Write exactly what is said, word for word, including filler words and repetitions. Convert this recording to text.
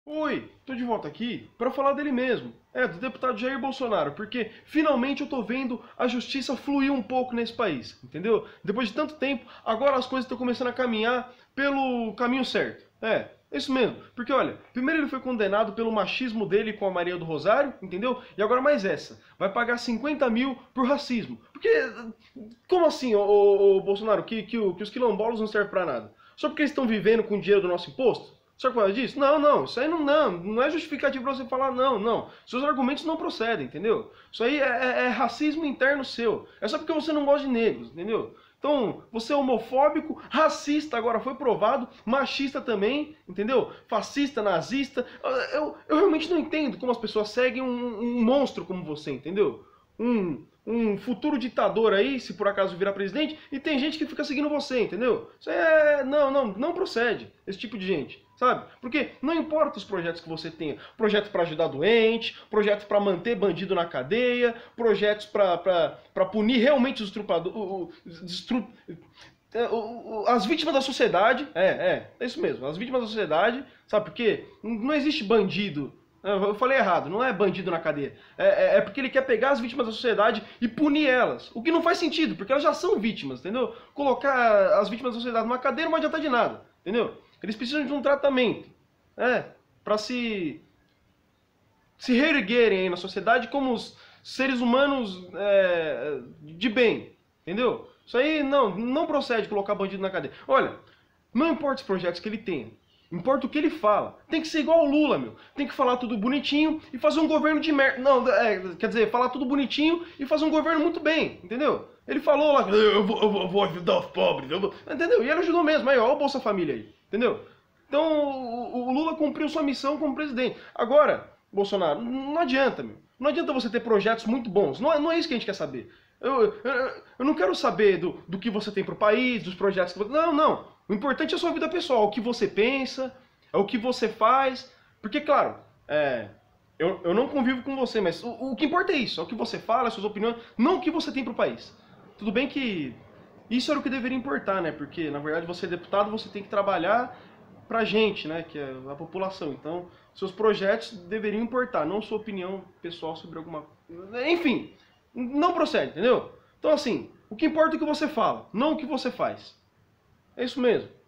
Oi, tô de volta aqui para falar dele mesmo. É, do deputado Jair Bolsonaro, porque finalmente eu tô vendo a justiça fluir um pouco nesse país, entendeu? Depois de tanto tempo, agora as coisas estão começando a caminhar pelo caminho certo. É, é isso mesmo. Porque olha, primeiro ele foi condenado pelo machismo dele com a Maria do Rosário, entendeu? E agora mais essa, vai pagar cinquenta mil por racismo. Porque, como assim, ô, ô, ô Bolsonaro, que, que, que os quilombolas não servem pra nada? Só porque eles estão vivendo com o dinheiro do nosso imposto? Só por causa disso? Não, não, isso aí não, não, não é justificativo pra você falar não, não. Seus argumentos não procedem, entendeu? Isso aí é, é, é racismo interno seu. É só porque você não gosta de negros, entendeu? Então, você é homofóbico, racista, agora foi provado, machista também, entendeu? Fascista, nazista. Eu, eu realmente não entendo como as pessoas seguem um, um monstro como você, entendeu? Um, um futuro ditador aí, se por acaso virar presidente, e tem gente que fica seguindo você, entendeu? Isso é... Não, não, não procede, esse tipo de gente, sabe? Porque não importa os projetos que você tenha, projeto para ajudar doente, projeto para manter bandido na cadeia, projetos para punir realmente os estrupadores, as vítimas da sociedade, é, é, é isso mesmo, as vítimas da sociedade, sabe por quê? Não existe bandido. Eu falei errado, não é bandido na cadeia. É, é, é porque ele quer pegar as vítimas da sociedade e punir elas. O que não faz sentido, porque elas já são vítimas, entendeu? Colocar as vítimas da sociedade numa cadeia não vai adiantar de nada, entendeu? Eles precisam de um tratamento, é, para se, se reerguerem aí na sociedade como os seres humanos é, de bem, entendeu? Isso aí não, não procede colocar bandido na cadeia. Olha, não importa os projetos que ele tenha. Importa o que ele fala. Tem que ser igual o Lula, meu. Tem que falar tudo bonitinho e fazer um governo de merda. Não, é, quer dizer, falar tudo bonitinho e fazer um governo muito bem, entendeu? Ele falou lá, eu vou, eu vou, eu vou ajudar os pobres, eu vou... entendeu? E ele ajudou mesmo, aí ó, o Bolsa Família aí, entendeu? Então o, o Lula cumpriu sua missão como presidente. Agora, Bolsonaro, não adianta, meu. Não adianta você ter projetos muito bons. Não é, não é isso que a gente quer saber. Eu, eu, eu não quero saber do, do que você tem pro país, dos projetos que você... Não, não. O importante é a sua vida pessoal, o que você pensa, é o que você faz. Porque, claro, é, eu, eu não convivo com você, mas o, o que importa é isso, é o que você fala, as suas opiniões, não o que você tem pro país. Tudo bem que isso era o que deveria importar, né? Porque, na verdade, você é deputado, você tem que trabalhar pra gente, né? Que é a população. Então, seus projetos deveriam importar, não sua opinião pessoal sobre alguma... Enfim, não procede, entendeu? Então, assim, o que importa é o que você fala, não o que você faz. É isso mesmo.